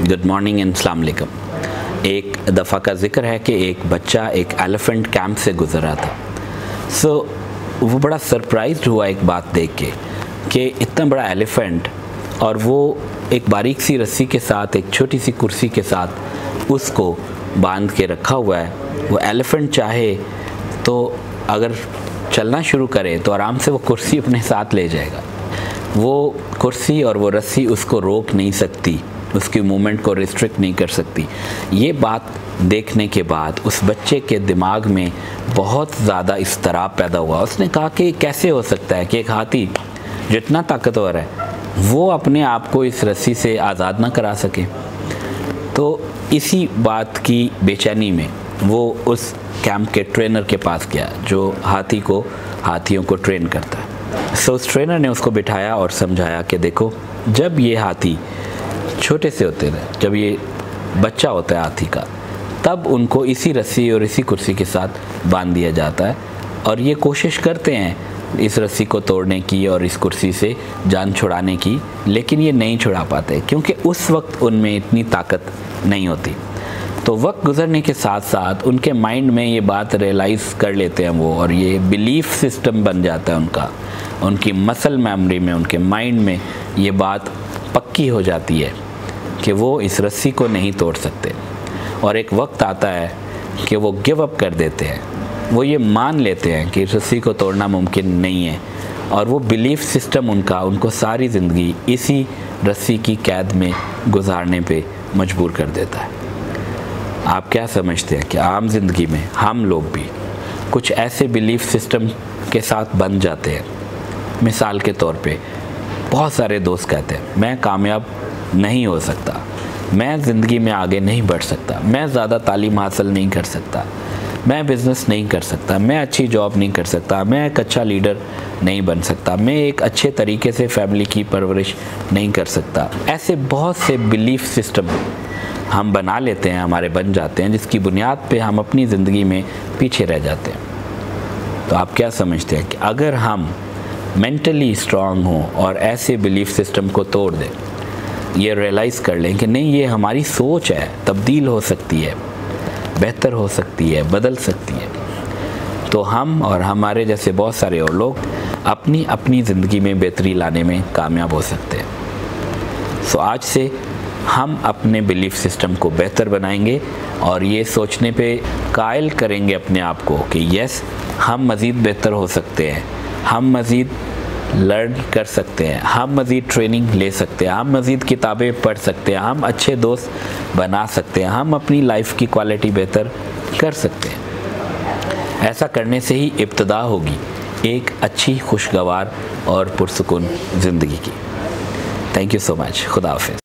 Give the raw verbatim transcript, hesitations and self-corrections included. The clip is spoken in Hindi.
गुड मॉर्निंग एंड अस्सलाम वालेकुम। एक दफ़ा का ज़िक्र है कि एक बच्चा एक एलिफेंट कैंप से गुज़र रहा था। सो so, वो बड़ा सरप्राइज्ड हुआ एक बात देख के कि इतना बड़ा एलिफेंट और वो एक बारीक सी रस्सी के साथ एक छोटी सी कुर्सी के साथ उसको बांध के रखा हुआ है। वो एलिफेंट चाहे तो अगर चलना शुरू करे तो आराम से वो कुर्सी अपने साथ ले जाएगा। वो कुर्सी और वो रस्सी उसको रोक नहीं सकती, उसकी मूवमेंट को रिस्ट्रिक्ट नहीं कर सकती। ये बात देखने के बाद उस बच्चे के दिमाग में बहुत ज़्यादा इस्तराब पैदा हुआ। उसने कहा कि कैसे हो सकता है कि एक हाथी जितना ताकतवर है वो अपने आप को इस रस्सी से आज़ाद ना करा सके। तो इसी बात की बेचैनी में वो उस कैंप के ट्रेनर के पास गया जो हाथी को हाथियों को ट्रेन करता है। सो उस ट्रेनर ने उसको बिठाया और समझाया कि देखो, जब ये हाथी छोटे से होते थे, जब ये बच्चा होता है हाथी का, तब उनको इसी रस्सी और इसी कुर्सी के साथ बांध दिया जाता है और ये कोशिश करते हैं इस रस्सी को तोड़ने की और इस कुर्सी से जान छुड़ाने की, लेकिन ये नहीं छुड़ा पाते क्योंकि उस वक्त उनमें इतनी ताकत नहीं होती। तो वक्त गुजरने के साथ साथ उनके माइंड में ये बात रियलाइज़ कर लेते हैं वो, और ये बिलीफ सिस्टम बन जाता है उनका, उनकी मसल मेमोरी में, उनके माइंड में ये बात पक्की हो जाती है कि वो इस रस्सी को नहीं तोड़ सकते। और एक वक्त आता है कि वो गिव अप कर देते हैं, वो ये मान लेते हैं कि इस रस्सी को तोड़ना मुमकिन नहीं है, और वो बिलीफ सिस्टम उनका उनको सारी ज़िंदगी इसी रस्सी की कैद में गुजारने पे मजबूर कर देता है। आप क्या समझते हैं कि आम ज़िंदगी में हम लोग भी कुछ ऐसे बिलीफ सिस्टम के साथ बन जाते हैं? मिसाल के तौर पे बहुत सारे दोस्त कहते हैं मैं कामयाब नहीं हो सकता, मैं ज़िंदगी में आगे नहीं बढ़ सकता, मैं ज़्यादा तालीम हासिल नहीं कर सकता, मैं बिज़नेस नहीं कर सकता, मैं अच्छी जॉब नहीं कर सकता, मैं एक अच्छा लीडर नहीं बन सकता, मैं एक अच्छे तरीके से फैमिली की परवरिश नहीं कर सकता। ऐसे बहुत से बिलीफ सिस्टम हम बना लेते हैं, हमारे बन जाते हैं, जिसकी बुनियाद पे हम अपनी ज़िंदगी में पीछे रह जाते हैं। तो आप क्या समझते हैं कि अगर हम मेंटली स्ट्रांग हों और ऐसे बिलीफ सिस्टम को तोड़ दें, ये रियलाइज़ कर लें कि नहीं, ये हमारी सोच है, तब्दील हो सकती है, बेहतर हो सकती है, बदल सकती है, तो हम और हमारे जैसे बहुत सारे और लोग अपनी अपनी ज़िंदगी में बेहतरी लाने में कामयाब हो सकते हैं। सो आज से हम अपने बिलीफ सिस्टम को बेहतर बनाएंगे और ये सोचने पे कायल करेंगे अपने आप को कि यस, हम मज़ीद बेहतर हो सकते हैं, हम मज़ीद लर्न कर सकते हैं, हम मज़ीद ट्रेनिंग ले सकते हैं, हम मज़ीद किताबें पढ़ सकते हैं, हम अच्छे दोस्त बना सकते हैं, हम अपनी लाइफ की क्वालिटी बेहतर कर सकते हैं। ऐसा करने से ही इब्तिदा होगी एक अच्छी, खुशगवार और पुरसुकून ज़िंदगी की। Thank you so much. खुदा हाफ़िज़।